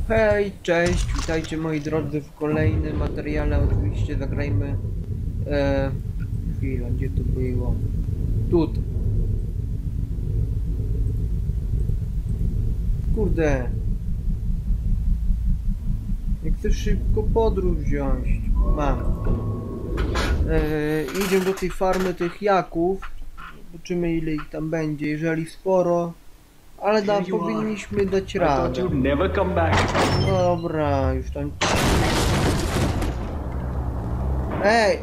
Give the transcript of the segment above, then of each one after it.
Hej, cześć, witajcie moi drodzy w kolejnym materiale. Oczywiście zagrajmy... Chwila, gdzie to było? Tutaj. Kurde. Nie chcę szybko podróż wziąć. Mam. Idziemy do tej farmy tych jaków. Zobaczymy ile ich tam będzie. Jeżeli sporo, ale powinniśmy dać radę. Dobra, już tam... Ej!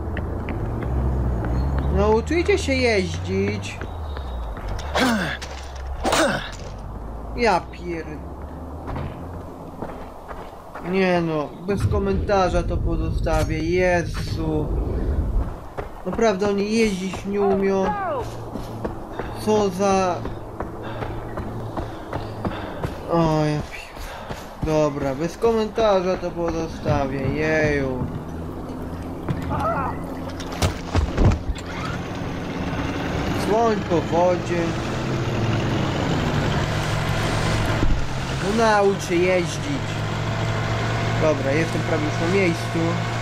Nauczyjcie się jeździć. Ja pier... Nie no, bez komentarza to pozostawię. Jezu. Naprawdę oni jeździć nie umią. Co za... O ja pier... Dobra, bez komentarza to pozostawię. Jeju. Słoń po wodzie. No naucz się jeździć. Dobra, jestem prawie już na miejscu.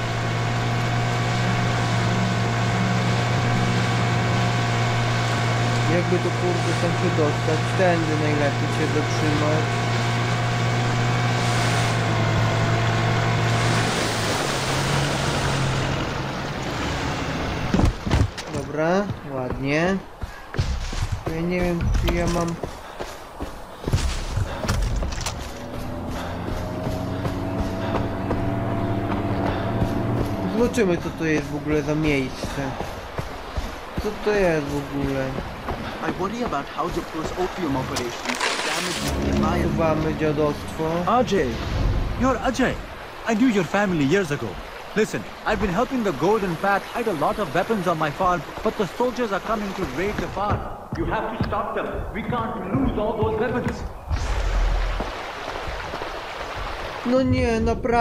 Jakby to kurde tam się dostać? Tędy najlepiej się dotrzymać. Dobra, ładnie. Ja nie wiem czy ja mam... Zobaczymy co to jest w ogóle za miejsce. Co to jest w ogóle? I worry about how Jaipur's opium operations damage my Uwamy dziadostwo. Ajay! You're Ajay! I knew your family years ago. Listen, I've been helping the Golden Path hide a lot of weapons on my farm, but the soldiers are coming to raid the farm. You have to stop them. We can't lose all those weapons. No nie,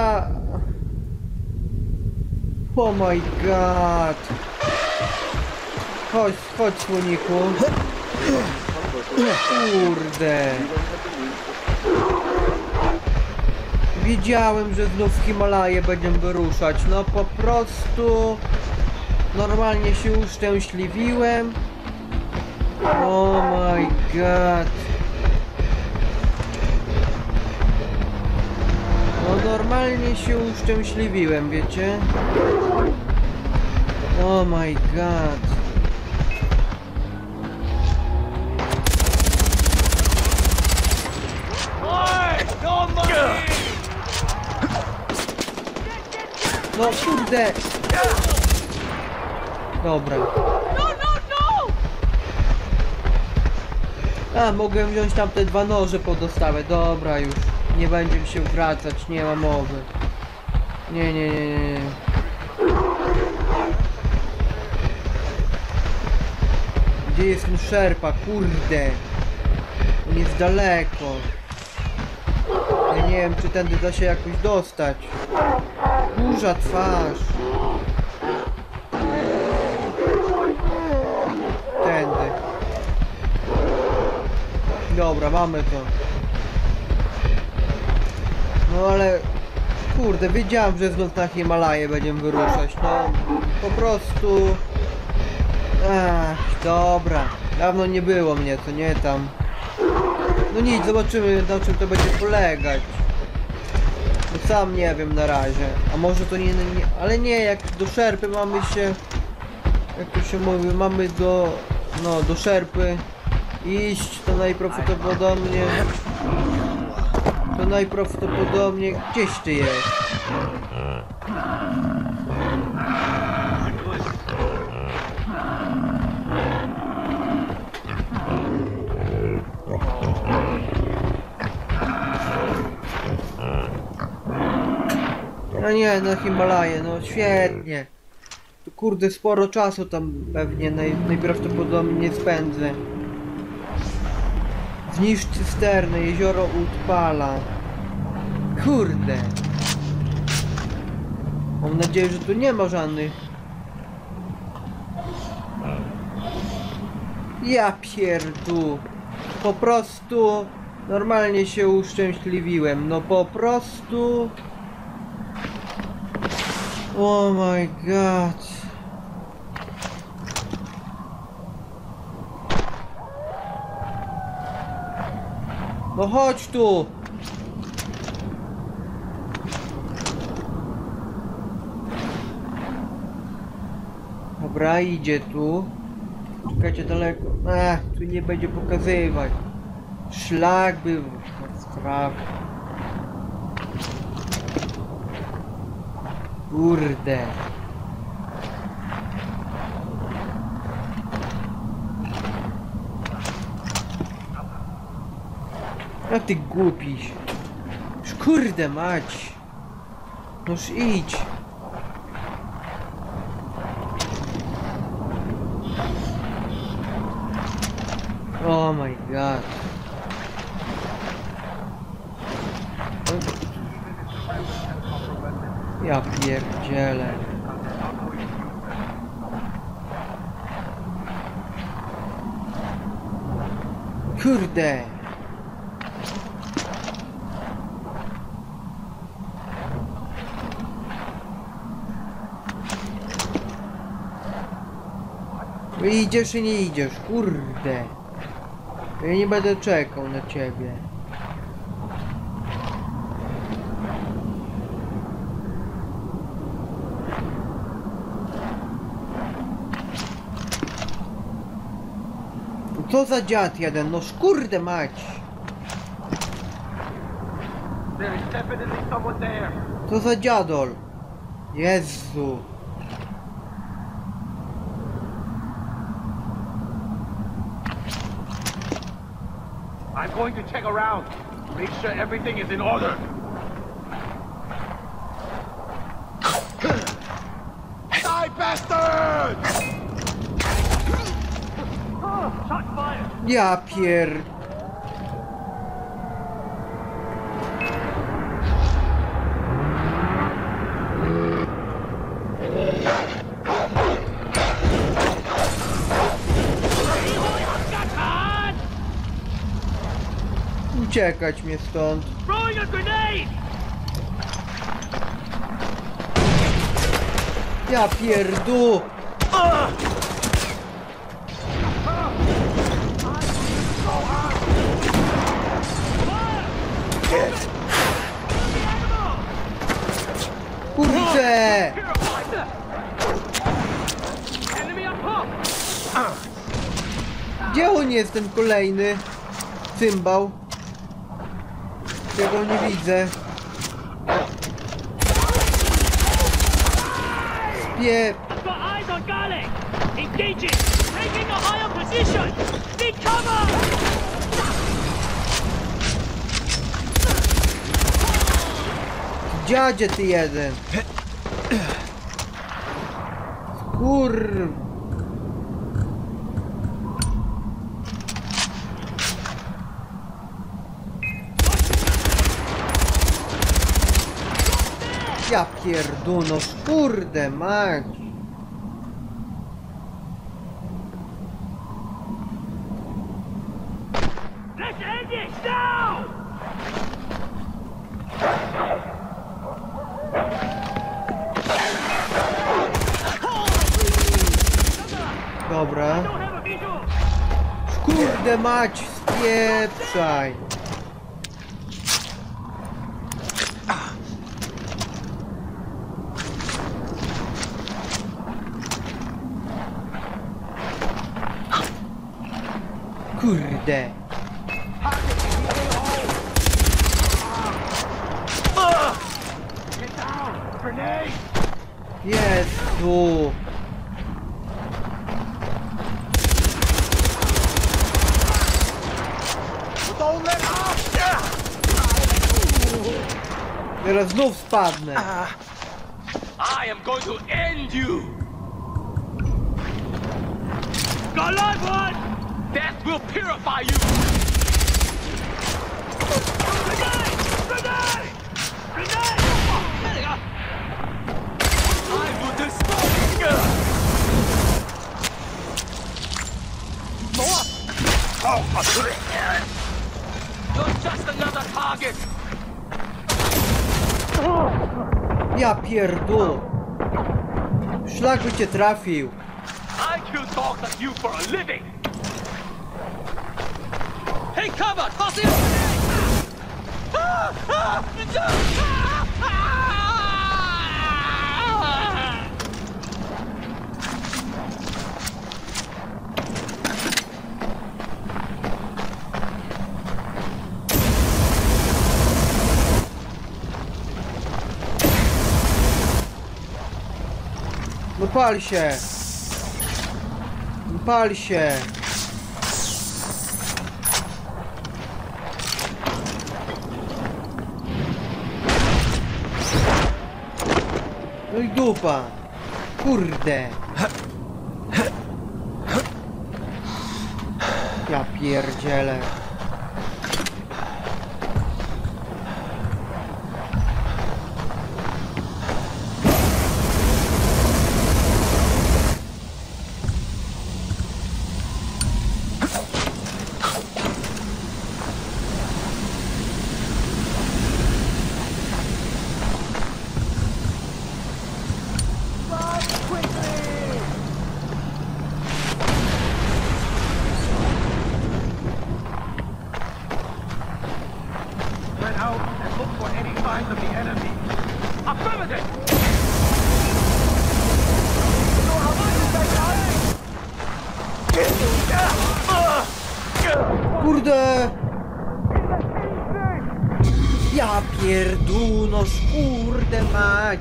Oh my god. Chodź, chodź słoniku. Kurde. Wiedziałem, że znów Himalaje będziemy wyruszać. No po prostu... Normalnie się uszczęśliwiłem. Oh my god. No normalnie się uszczęśliwiłem, wiecie? Oh my god. No kurde. Dobra. A, mogłem wziąć tam te dwa noże pod dostawę. Dobra już. Nie będziemy się wracać, nie ma mowy. Nie. Gdzie jest ten szerpa? Kurde. On jest daleko. Ja nie wiem, czy tędy da się jakoś dostać. Burza twarz. Tędy. Dobra, mamy to. No ale... Kurde, wiedziałem, że znów na Himalaje będziemy wyruszać. No, po prostu... Ach, dobra. Dawno nie było mnie, co nie tam. No nic, zobaczymy na czym to będzie polegać. No sam nie wiem na razie. A może to nie... Ale nie, jak do szerpy mamy się... Jak to się mówi, mamy do... No, do szerpy iść, to najprawdopodobniej... To najprawdopodobniej gdzieś ty jest. No nie, na Himalaje, no świetnie. To kurde sporo czasu tam pewnie najprawdopodobniej spędzę. Zniszcz cysterny, jezioro Utpala. Kurde. Mam nadzieję, że tu nie ma żadnych Ja pierdu. Po prostu Normalnie się uszczęśliwiłem, no po prostu... Oh my god. No chodź tu! Dobra, idzie tu. Czekajcie daleko. Tu nie będzie pokazywać. Szlak był. Sprawa. Kurde. A ty głupiś. Kurde mać. Noż idź. Oh my god. Ja pierdzielę. Kurde. Idziesz i nie idziesz, kurde. Ja nie będę czekał na ciebie. Co za dziad jeden, no kurde mać. Co za dziadol. Jezu. I'm going to check around. Make sure everything is in order. Die, bastard! Shot fired! Ja pier... Uciekać mnie stąd. Throwing a grenade! Ja pierdu. Kurde! Enemy up top! Gdzie on jest, ten kolejny cymbał? Ja go nie widzę. Spie... I've got eyes on Garlic! Engaging! Taking a higher position! Need cover! Dziadzie ty jeden. Kur... Ja pierduno, kurde mać. Let's end it now! Dobra. Don't have a visual! Kurde mać, spieprzaj. Kurde. Get down! Grenade! Jezu. Don't let up! Teraz znów spadnę. I am going to end you! Got live one! Death will purify you! Grenade! Grenade! Grenade! I will destroy you! Your the target! Ja pierdolę. Szlak by cię trafił. I kill dogs like you for a living! Take cover! Toss it! No pal się. No pal się. No i dupa. Kurde. Ja pierdzielę. Spread out and look for any signs of the enemy. Affirmative! Kurde! Ja pierdunoż, kurde mać!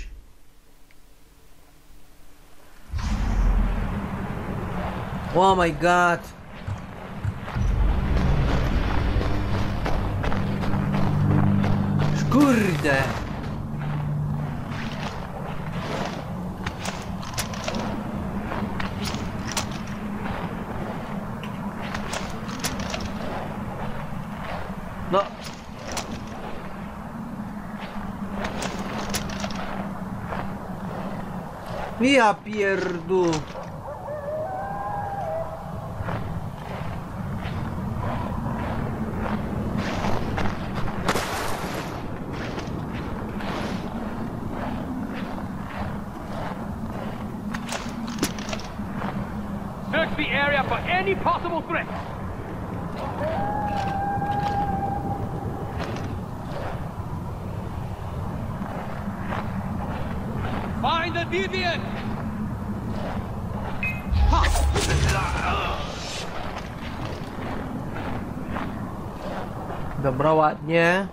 Oh my god! Kurde! No. Ja pierdu. Search the area for any possible threat. Find the deviant! Dobra, ładnie.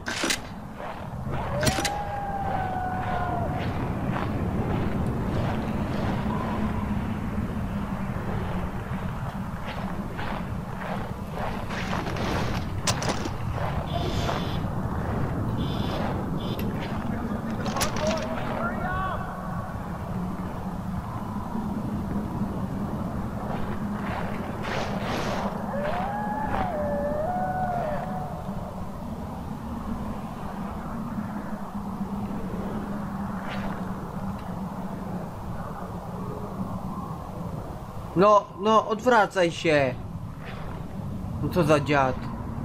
No, no, odwracaj się. No co za dziad.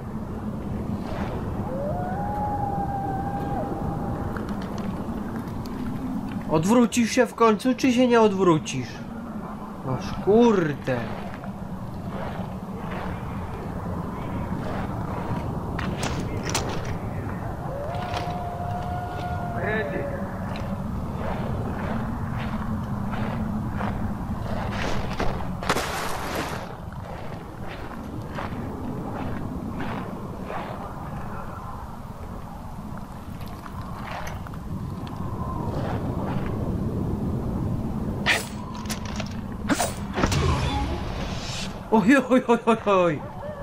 Odwrócisz się w końcu, czy się nie odwrócisz? Masz kurde. Oj, oj, oj, oj, oj.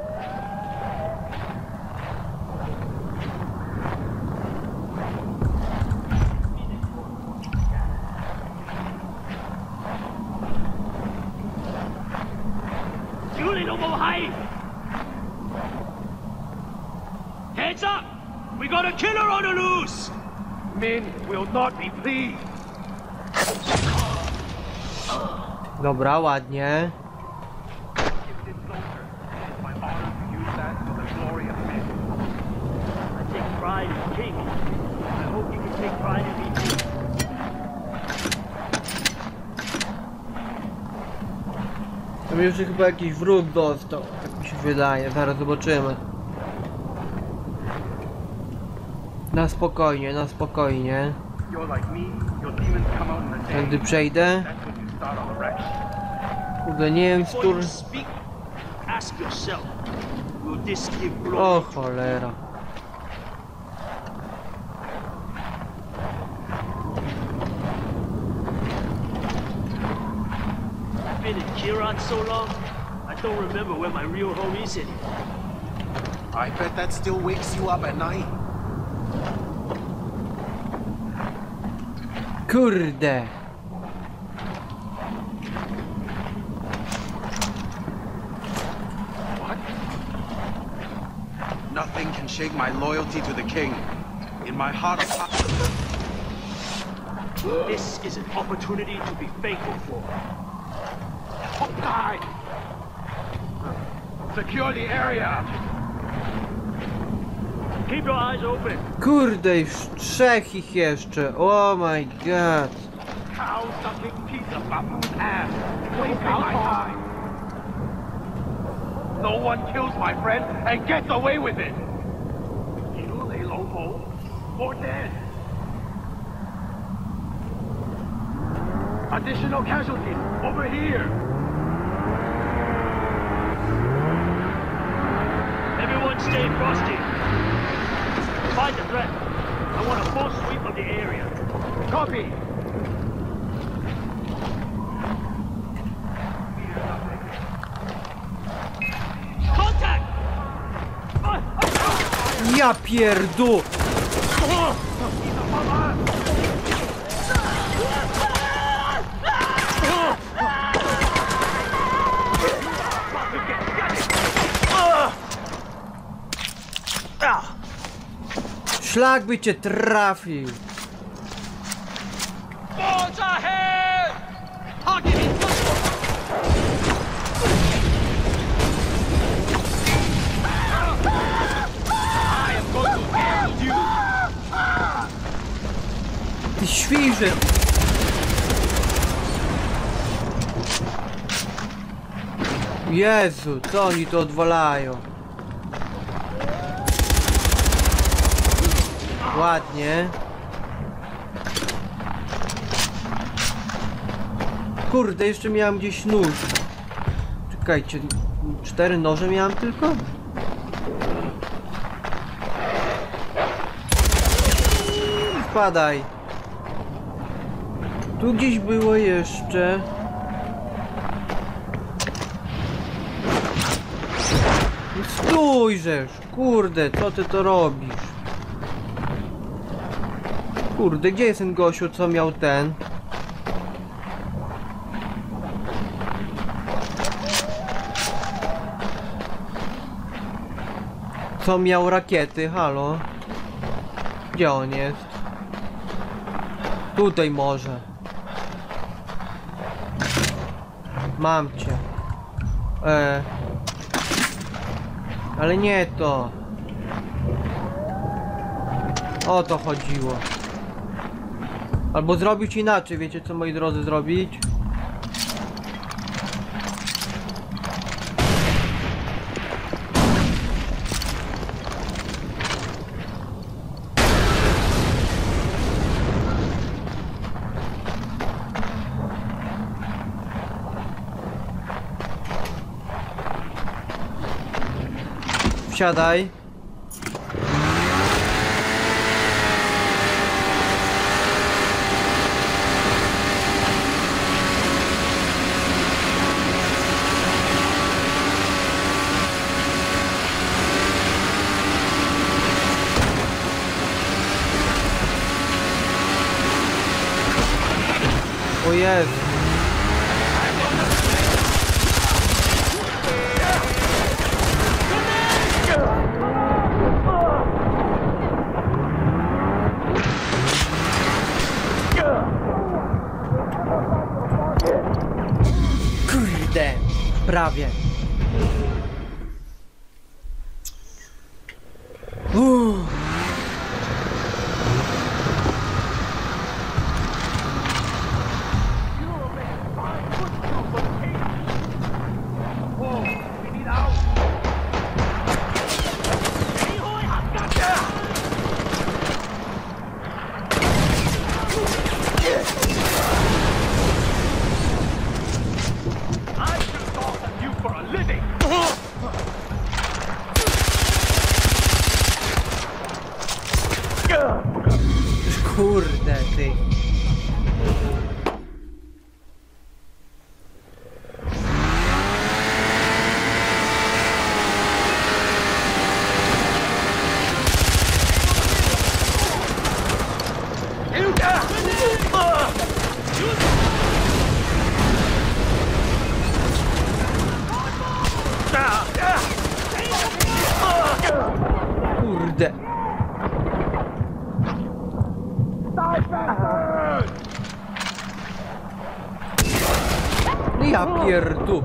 Julie Lomohai! Heads up! We got a killer on the loose! Men will not be pleased. Dobra, ładnie. My honor to use that for the glory of men. pride is king. I hope you can take pride in me too. Tam jeszcze chyba jakiś wróg dostał, tak mi się wydaje, zaraz zobaczymy. Na spokojnie, na spokojnie. You're like me, your demons come out in the day. Tędy przejdę. That's when you start on the wreck. Kurde, nie wiem, Before który... you speak, ask yourself, will this give glory O to cholera. I've been in Kiran so long, I don't remember where my real home is anymore. I bet that still wakes you up at night. Kurde. What? Nothing can shake my loyalty to the king. In my heart of hearts. This is an opportunity to be thankful for. Oh, die! Secure the area! Keep your eyes open. Kurde, już trzech ich jeszcze. Oh my god. Cow-sucking piece of baboon's ass! Wasting my time! No one kills my friend and gets away with it! You lay low or dead! Additional casualties over here! Everyone stay frosty. Find the threat. I want a full sweep of the area. Copy! Contact! Ja pierdu! Szlak by cię trafił. Boards ahead! Target in I am going to end you! Ty świrze. Jezu, co oni to odwalają? Ładnie. Kurde, jeszcze miałem gdzieś nóż. Czekajcie, 4 noże miałem tylko? Spadaj. Tu gdzieś było jeszcze. Stójżesz! Kurde, co ty to robisz? Kurde, gdzie jest ten gościu, co miał ten? Co miał rakiety, halo? Gdzie on jest? Tutaj może. Mam cię. Ale nie to. O to chodziło. Albo zrobić inaczej, wiecie co, moi drodzy, zrobić? Wsiadaj. O Jezu. Kurde, prawie. Kurde ty. Kurde. Ja pierdu.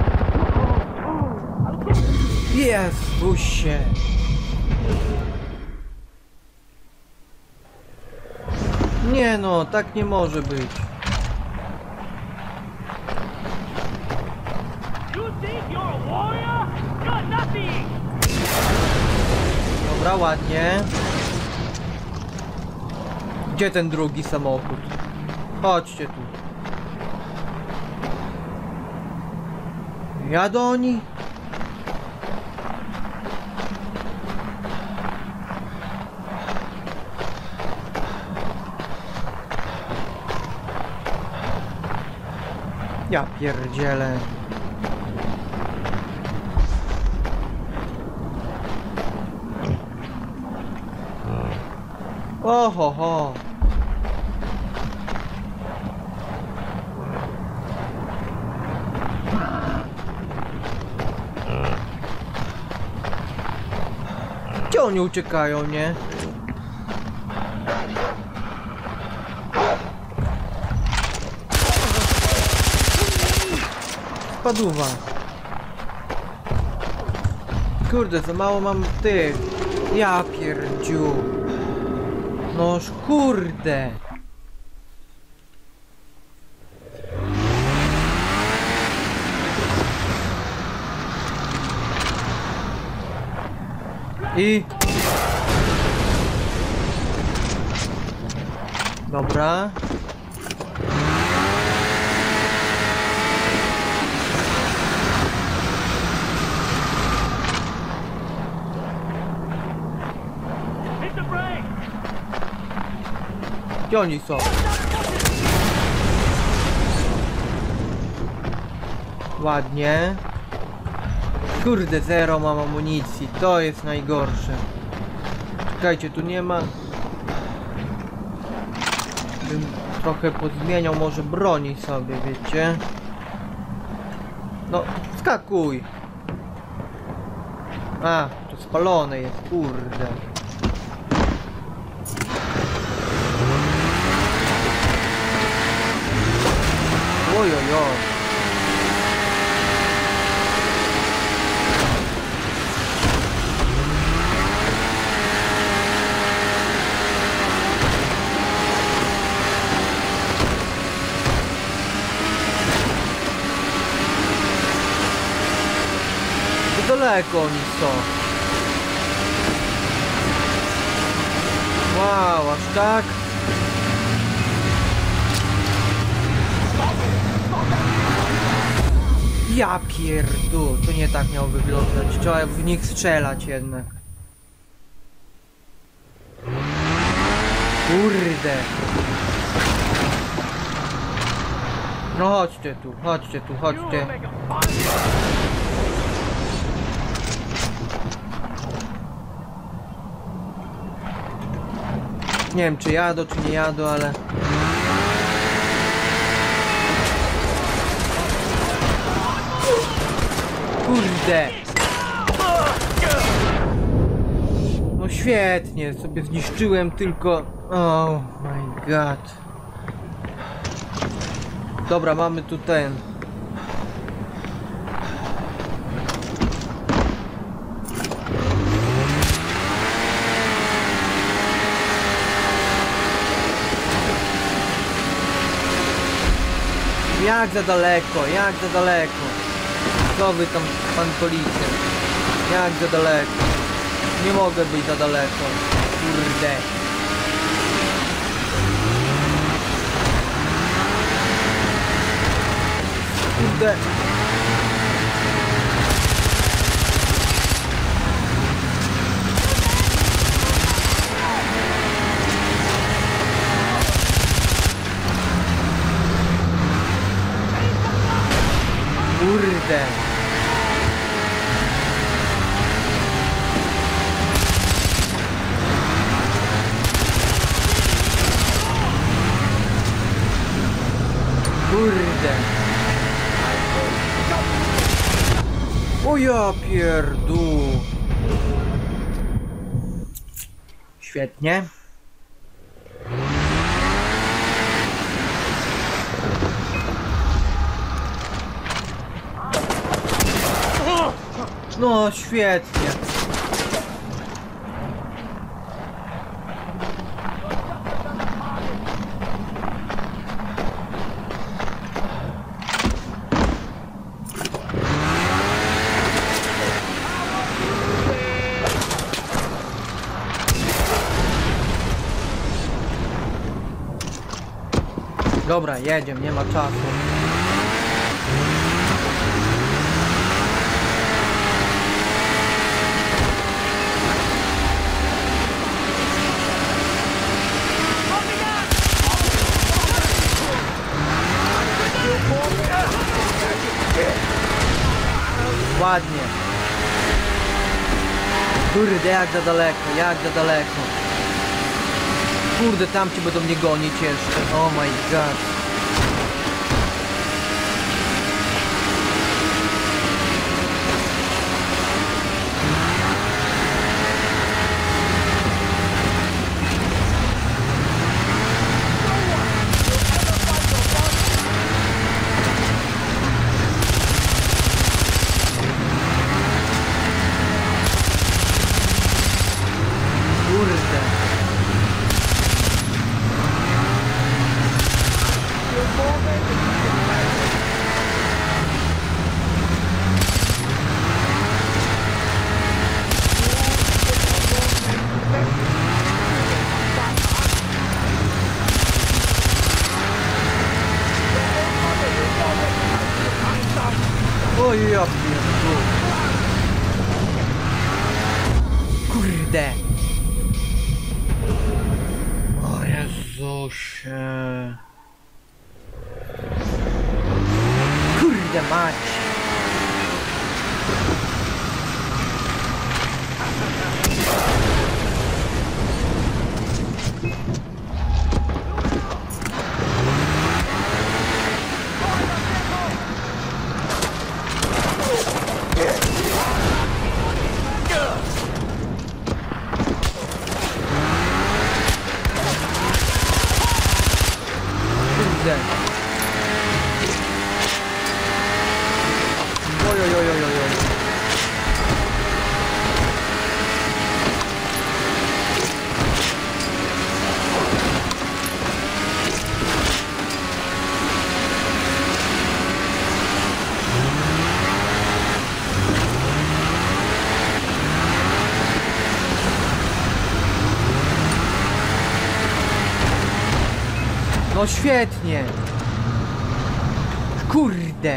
Jezusie. Nie no, tak nie może być. You think you're a warrior? You're nothing! Dobra, ładnie. Gdzie ten drugi samochód? Chodźcie tu. Jadą oni? Ja pierdzielę. Oho ho. Gdzie oni uciekają, nie? Spadła. Kurde, za mało mam tych. Ja pierdziu. Noż kurde. I... Dobra. Hit the brake! Gdzie oni są? Ładnie. Kurde, zero mam amunicji. To jest najgorsze. Czekajcie, tu nie ma... Bym trochę pozmieniał może broni sobie, wiecie? No, skakuj! A, to spalone jest, kurde. Ojojo. To daleko oni są. Wow, aż tak? Ja pierdu, to nie tak miało wyglądać. Trzeba w nich strzelać jednak. Kurde. No chodźcie tu, chodźcie tu, chodźcie. Nie wiem czy jadą, czy nie jadą, ale... Kurde! No świetnie, sobie zniszczyłem tylko... Oh my god. Dobra, mamy tu ten... Jak za daleko, jak za daleko. Co wy tam, pan policjant? Jak za daleko? Nie mogę być za daleko. Kurde. Kurde. Kurde. Kurde. O ja pierdu. Świetnie. No świetnie. Dobra, jedziemy, nie ma czasu. Ładnie. Kurde, jak za daleko, jak za daleko. Kurde, tam ci będą mnie gonić jeszcze. Oh my god. Kurde. Oj, ja pierdolę. Kurde. O Jezusie. Kurde mać. Kurde. Oj, oj, oj, oj, oj. No świetnie. Kurde.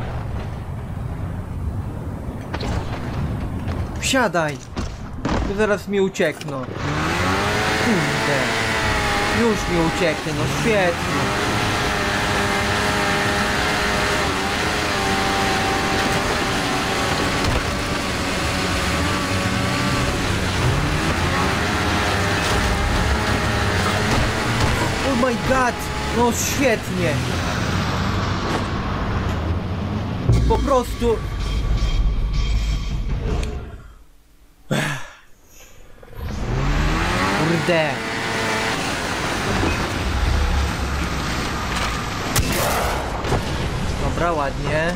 Wsiadaj. Bo zaraz mi uciekną. Kurde. Już mi ucieknie, no świetnie. Oh my god. No świetnie. Po prostu... Kurde. Dobra, ładnie.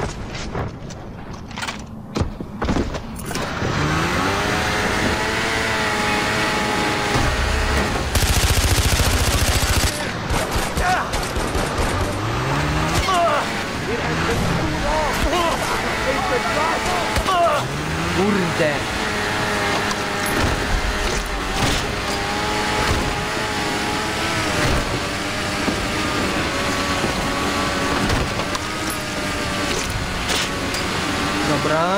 Kurde. Dobra.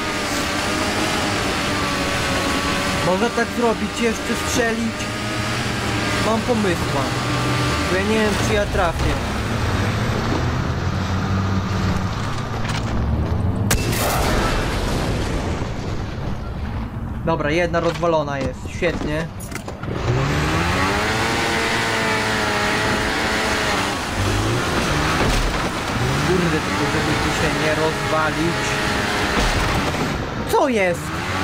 Można tak zrobić, jeszcze strzelić. Mam pomysła. Bo ja nie wiem, czy ja trafię. Dobra, jedna rozwalona jest, świetnie. Kurde, tylko żeby tu się nie rozwalić. Co jest?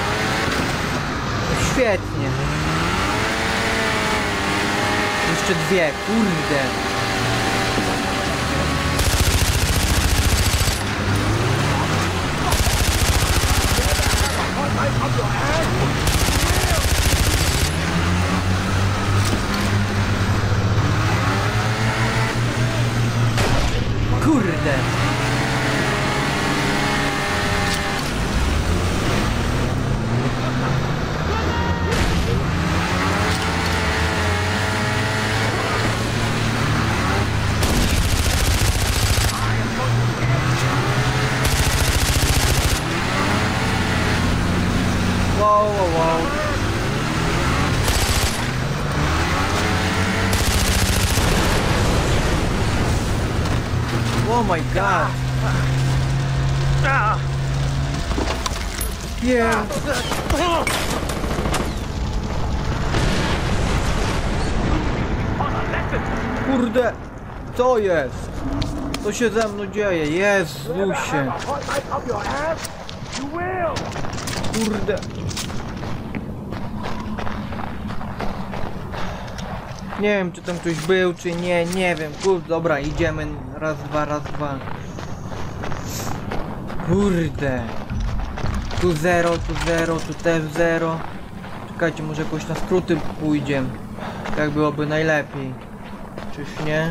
Świetnie. Jeszcze dwie, kurde. Kurde. Wow, wow, wow. Oh my god. Yeah. Kurde, co jest? Co się ze mną dzieje? Jezusie. Kurde. Nie wiem, czy tam ktoś był, czy nie, nie wiem. Kurde, dobra, idziemy. Raz, dwa, raz, dwa. Kurde. Tu zero, tu też zero. Czekajcie, może jakoś na skróty pójdziemy. Tak byłoby najlepiej. Czyż nie?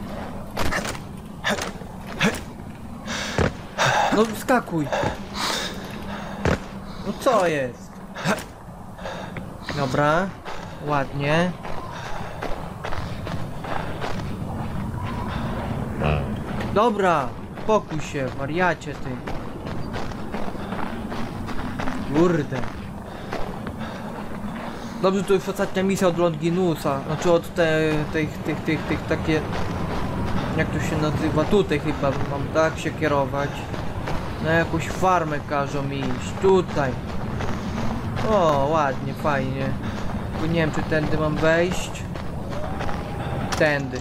No skakuj. No co jest? Dobra. Ładnie. Dobra. Spokój się, wariacie ty. Kurde. Dobrze, to już ostatnia misja od Longinusa. Znaczy od tych takie... Jak to się nazywa? Tutaj chyba mam tak się kierować. Na jakąś farmę każą mi iść. Tutaj. O, ładnie, fajnie. Tu nie wiem, czy tędy mam wejść. Tędy.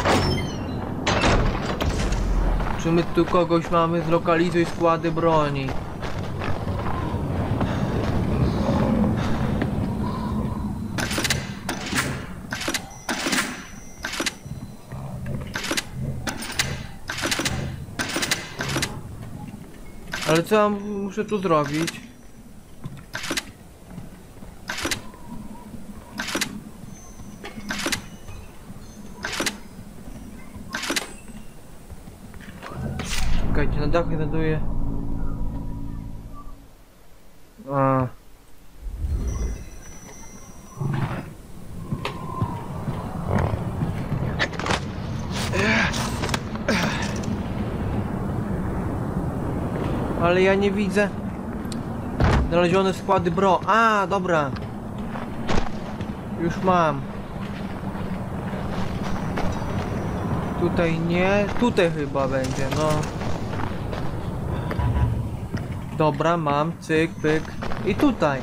Czy my tu kogoś mamy? Zlokalizuj składy broni. Ale co ja muszę tu zrobić? Czekajcie, na dachie znajduję. A. Ale ja nie widzę. Znalezione składy bro. A, dobra. Już mam. Tutaj nie. Tutaj chyba będzie, no. Dobra, mam. Cyk, pyk. I tutaj.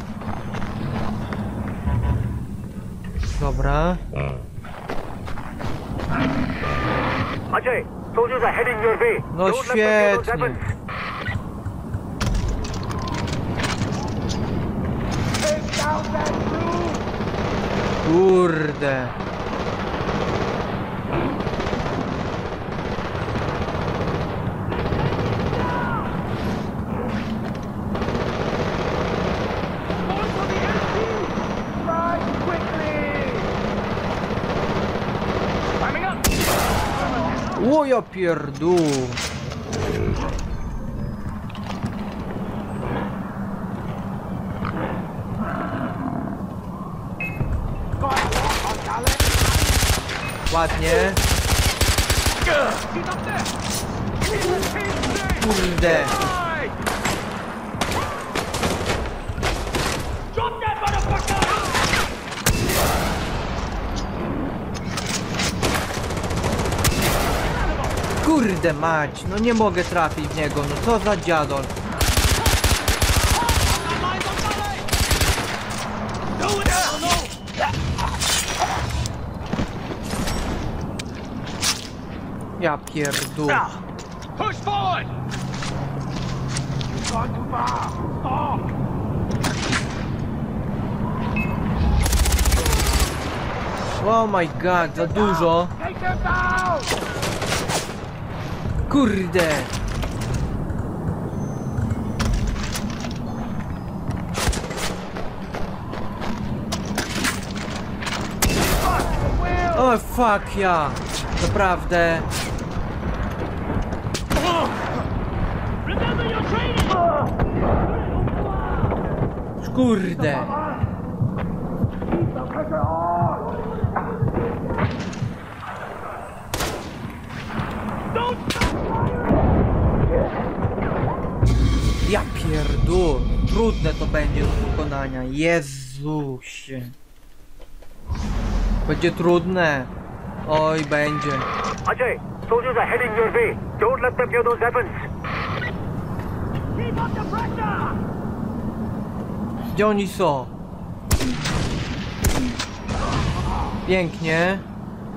Dobra. Ajay, soldiers are heading your way. No Don't let them get those świetnie. weapons. Kurde. O ja pierdół. Ładnie. Kurde. Drop that motherfucker! Kurde mać, no nie mogę trafić w niego, no co za dziadol. Ja pierdół. Push forward! You've gone too far. Stop! Oh my god, za dużo. Take them down! Kurde. O fuck ja. Naprawdę. Remember your training! Kurde. Ja pierdół. Trudne to będzie do wykonania. Jezusie. Będzie trudne. Oj, będzie. Ajay, soldiers are heading your way. Don't let them near those weapons. Keep up the pressure! Gdzie oni są? Pięknie.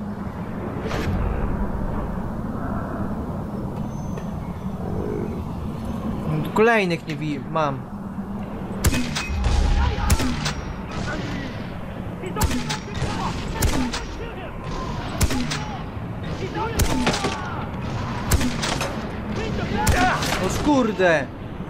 Kolejnych nie mam. No skurde.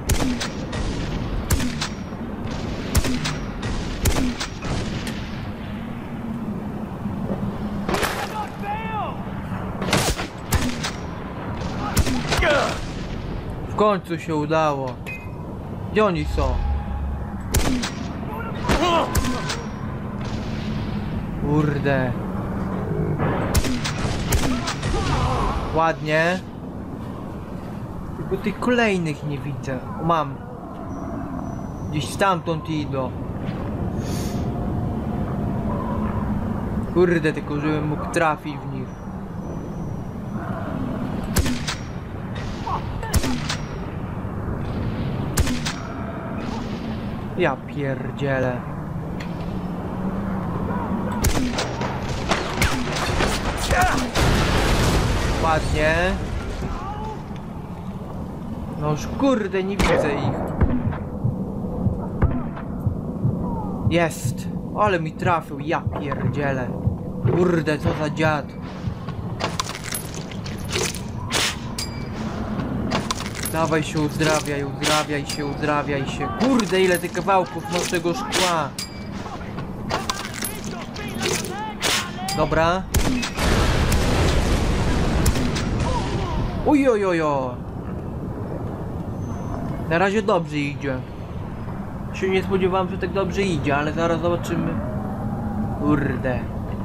W końcu się udało. Gdzie oni są? Kurde. Ładnie. Tylko tych kolejnych nie widzę. O, mam. Gdzieś stamtąd idą. Kurde, tylko żebym mógł trafić w nich. Ja pierdzielę. Ładnie. No już kurde, nie widzę ich. Jest. Ale mi trafił, ja pierdzielę. Kurde, co za dziad. Dawaj się, uzdrawiaj, uzdrawiaj się, uzdrawiaj się. Kurde, ile tych kawałków naszego szkła. Dobra. Ujojojo. Na razie dobrze idzie. Się nie spodziewałem, że tak dobrze idzie, ale zaraz zobaczymy. Kurde.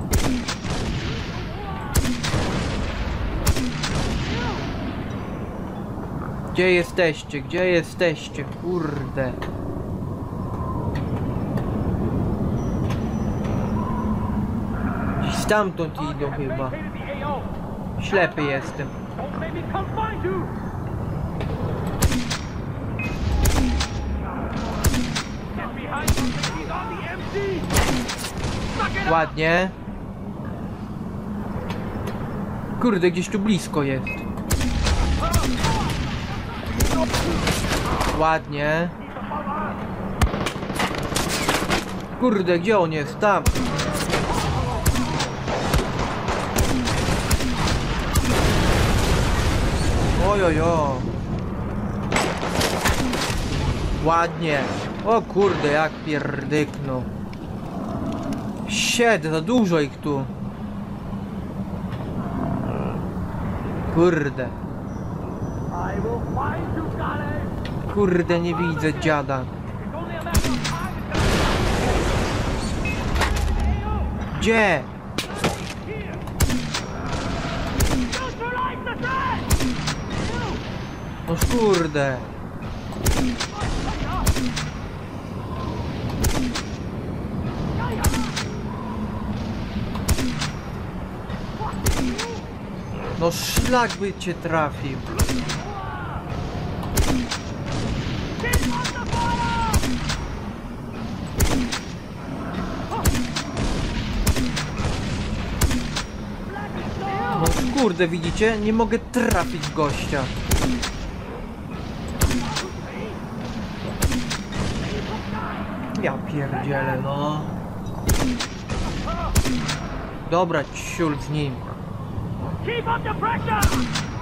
Gdzie jesteście? Gdzie jesteście? Kurde. Gdzieś stamtąd idą chyba. Ślepy jestem. Don't make me come find you! Get behind him, he's on the MC! Suck it up! Ładnie. Kurde, gdzieś tu blisko jest. Ładnie. Kurde, gdzie on jest? Tam. Ojojo. Ładnie. O kurde, jak pierdyknął. Sied, za dużo ich tu. Kurde. I will find you, Kale! Kurde, nie widzę dziada. It's only a matter of time. Gdzie? Neutralize the threat! No kurde. No szlak by cię trafił. No Kurde, widzicie? Nie mogę trafić w gościa. Ja pierdzielę, no. Dobra, ciul z nim. Keep up the pressure!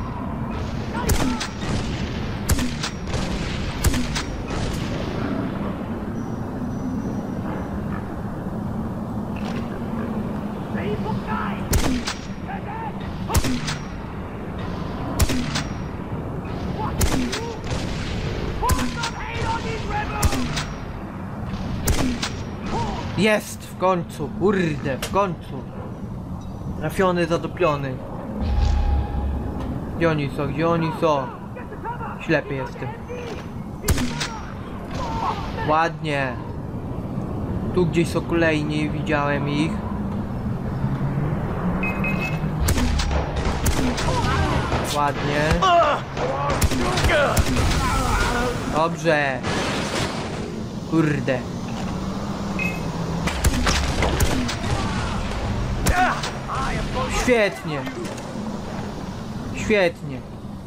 Jest! W końcu! Kurde, w końcu! Trafiony, zatopiony. Gdzie oni są? Gdzie oni są? Ślepy jestem. Ładnie. Tu gdzieś są kolejni, widziałem ich. Ładnie. Dobrze. Kurde. Świetnie. Świetnie.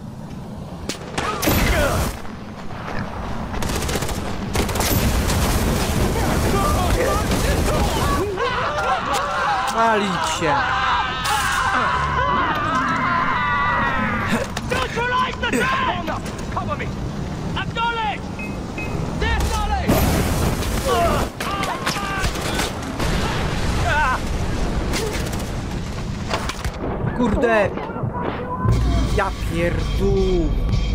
Palić się. Neutralize the threat! Cover me! Acknowledge! Disacknowledge! Kurde. Ja pierdół.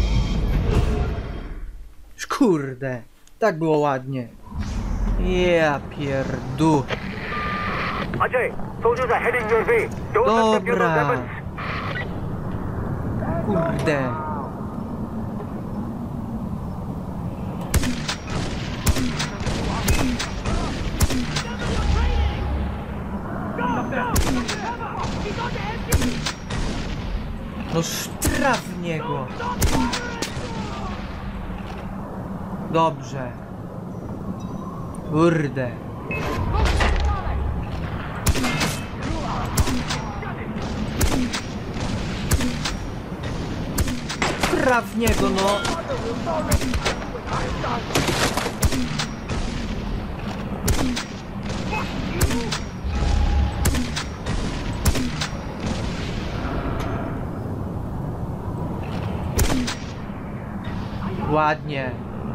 Kurde. Tak było ładnie. Ja pierdół. Ajay, soldiers are heading your way. Don't let them use those Dobra. weapons. Kurde. No sztraf w niego. Dobrze. Kurde. Traf w niego, no. Ładnie.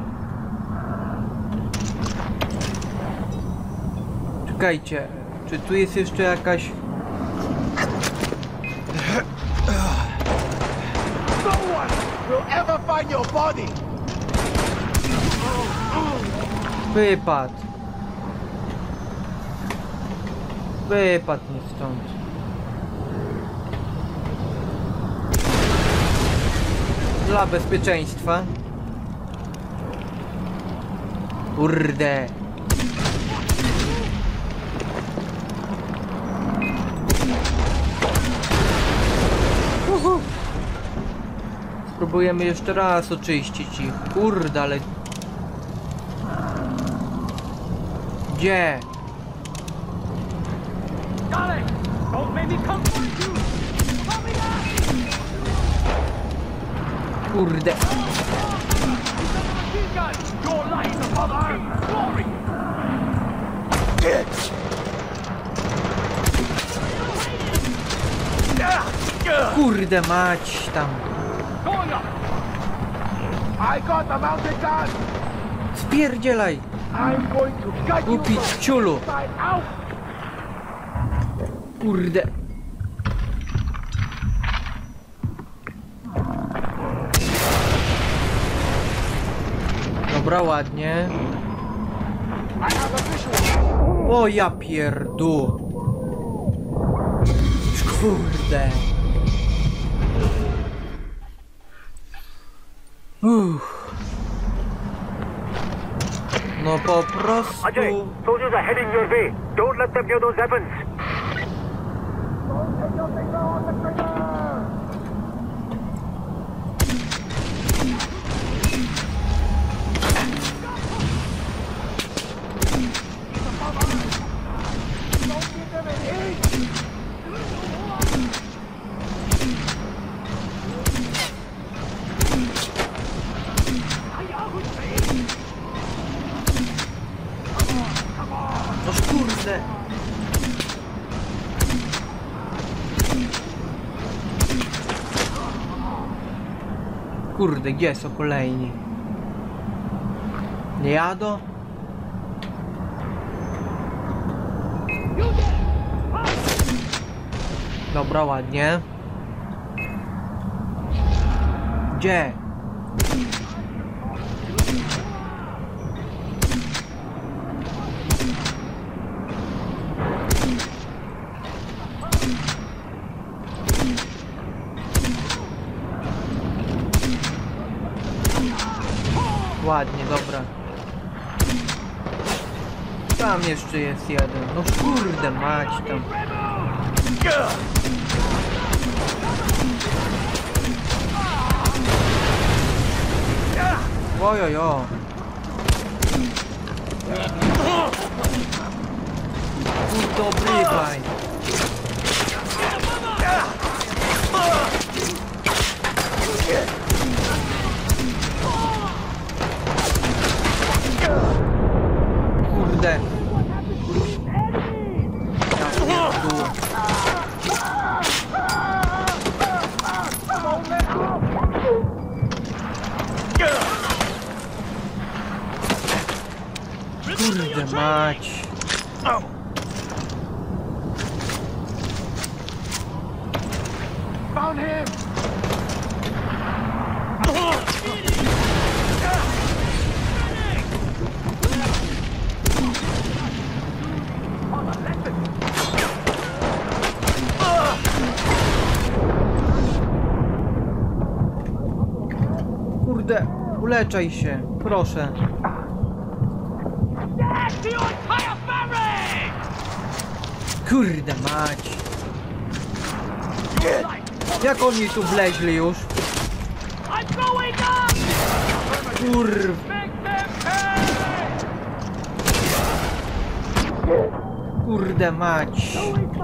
Czekajcie, czy tu jest jeszcze jakaś... No one will ever find your body. Wypadł. Wypadł mi stąd. Dla bezpieczeństwa. Kurde. Spróbujemy jeszcze raz oczyścić ich. Kurde, ale... Gdzie? Darling! Don't make me come for you! Help me out! Kurde. These guys! Your life is above our glory! Kurde mać tam. Going up! I got the mounted gun. Spierdzielaj. I'm going to gut you Głupi from ciulu. inside out. Kurde. Dobra, ładnie. I have a visual. O ja pierdół. Kurde. No po prostu... Ajay, soldiers are heading your way. Don't let them use those weapons. Don't take your finger on the trigger. Don't give them an inch. kurde, gdzie są kolejni? Nie jadą? Dobra, ładnie. Gdzie? Ładnie, dobra. Tam jeszcze jest jeden. No kurde mać tam. Ojojo. Dobry baj. Kurde. Kurde mać. Found him! Kurde, uleczaj się, proszę. Kurde mać. Jak oni tu wleźli już? Kurw. Kurde mać.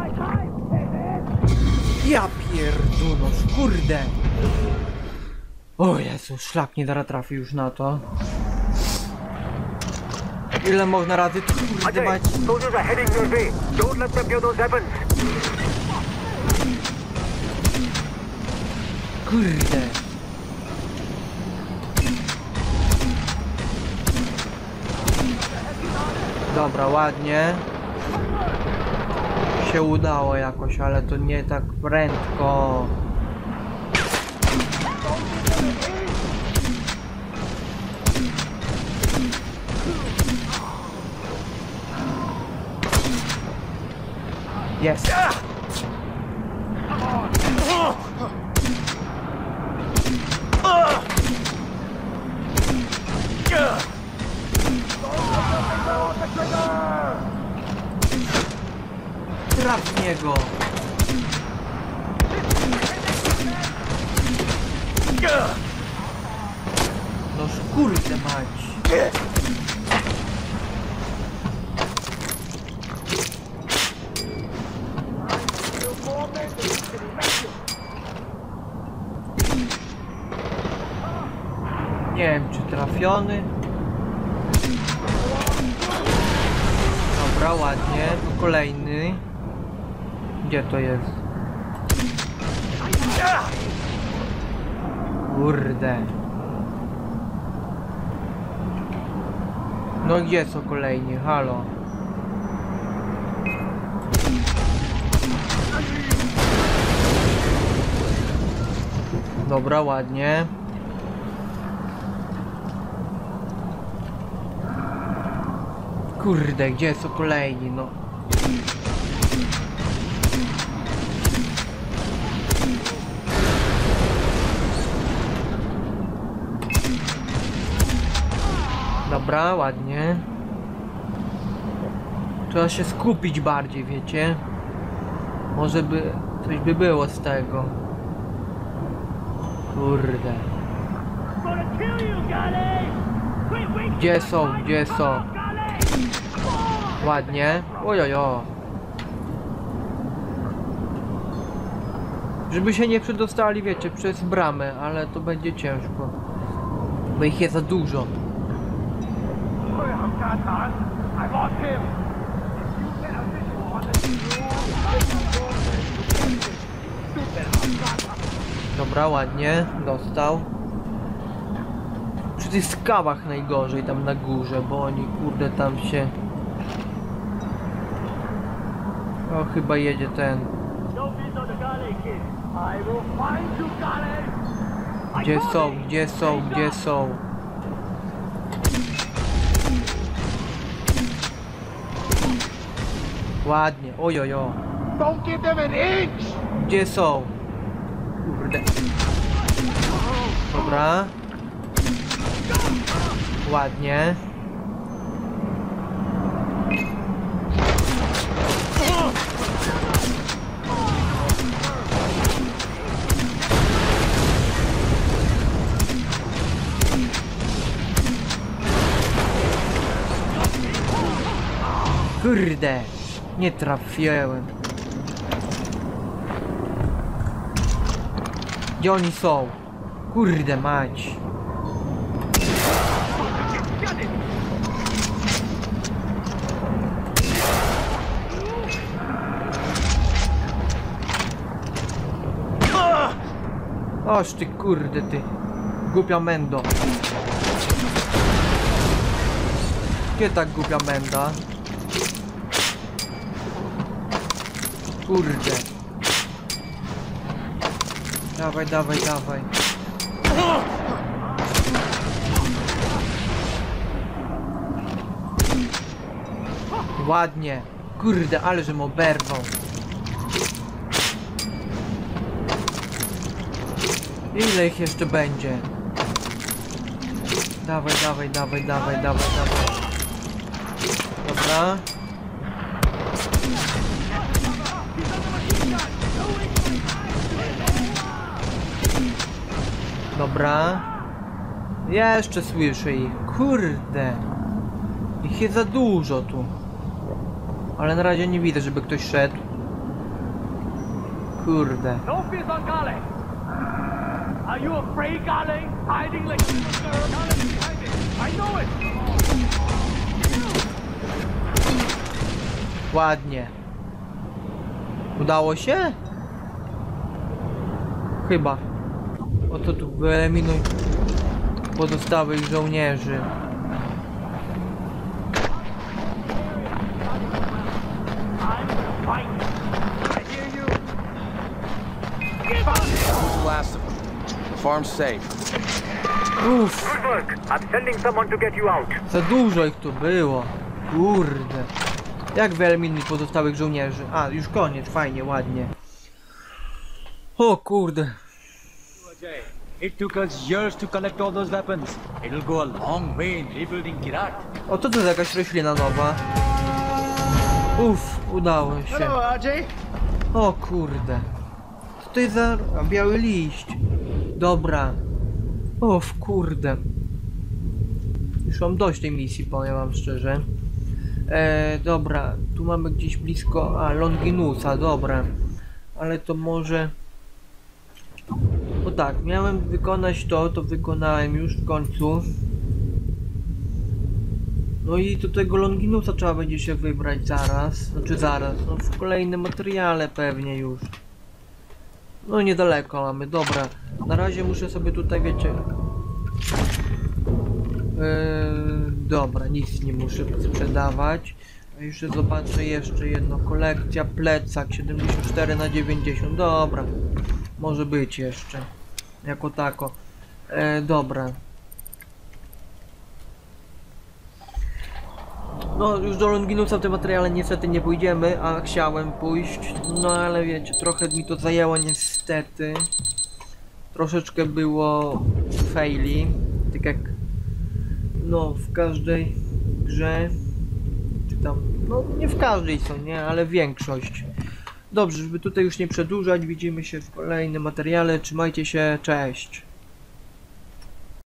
Ja pierdunosz, kurde. O Jezu, szlak nie dara trafi już na to. Ile można razy, kurde mać. Soldiers are heading your way. Don't let them hear those weapons. Kurde. Dobra, ładnie. Się udało jakoś, ale to nie tak prędko. Jest. Traf w niego. No kurde mać. Nie wiem czy trafiony. Dobra, ładnie. Tu kolejny. Gdzie to jest? Kurde. No gdzie są kolejni? Halo. Dobra, ładnie. Kurde, gdzie są kolejni? No. Dobra, ładnie. Trzeba się skupić bardziej, wiecie? Może by coś by było z tego. Kurde. Gdzie są? Gdzie są? Ładnie. Ojojo. Żeby się nie przedostali, wiecie, przez bramę, ale to będzie ciężko. Bo ich jest za dużo. I lost him. Dobra, ładnie. Dostał. Przy tych skałach najgorzej tam na górze, bo oni kurde tam się... O, chyba jedzie ten. Don't miss on the galley, kid. I will find you, galley. Gdzie są, gdzie są, gdzie są? Ładnie, ojojo. Don't give them an inch! Gdzie są? Kurde. Dobra. Ładnie. Kurde. Nie trafiłem. Gdzie oni są? Kurde mać. Oż ty kurde ty. Głupia mendo. Gdzie ta głupia menda? Kurde. Dawaj, dawaj, dawaj. Ładnie. Kurde, ale żem oberwał. Ile ich jeszcze będzie? Dawaj, dawaj, dawaj, dawaj, dawaj, dawaj. Dobra. Dobra. Jeszcze słyszę ich. Kurde. Ich jest za dużo tu. Ale na razie nie widzę, żeby ktoś szedł. Kurde. Don't miss on galley. Are you afraid, galley? Hiding like a girl. Galley behind it. I know it. Ładnie. Udało się? Chyba. Oto tu wyeliminuj pozostałych żołnierzy. Last of them. The farm's safe. Uff, Good work. I'm sending someone to get you out. za dużo ich tu było. Kurde. Jak wyeliminuj pozostałych żołnierzy? A, już koniec, fajnie, ładnie. O kurde. It took us years to collect all those weapons. It'll go a long way in rebuilding Kirat. O, to jest jakaś roślina nowa. Uff, udało się. Ajay. O kurde. Co to jest za biały liść? Dobra. O kurde. Już mam dość tej misji, powiem wam szczerze. Dobra, tu mamy gdzieś blisko... A, Longinusa, dobra. Ale to może... No tak, miałem wykonać to wykonałem już w końcu. No i do tego Longinusa trzeba będzie się wybrać zaraz. Znaczy zaraz, no w kolejnym materiale pewnie już. No niedaleko mamy, dobra. Na razie muszę sobie tutaj, wiecie... Dobra, nic nie muszę sprzedawać. A jeszcze zobaczę jeszcze jedno. Kolekcja, plecak 74/90. Dobra. Może być jeszcze. Jako tako. Dobra. No już do Longinusa w tym materiale niestety nie pójdziemy, a chciałem pójść. No ale wiecie, trochę mi to zajęło niestety. Troszeczkę było faili. Tak jak no w każdej grze. Czy tam, no nie w każdej są, nie, ale większość. Dobrze, żeby tutaj już nie przedłużać, widzimy się w kolejnym materiale. Trzymajcie się, cześć.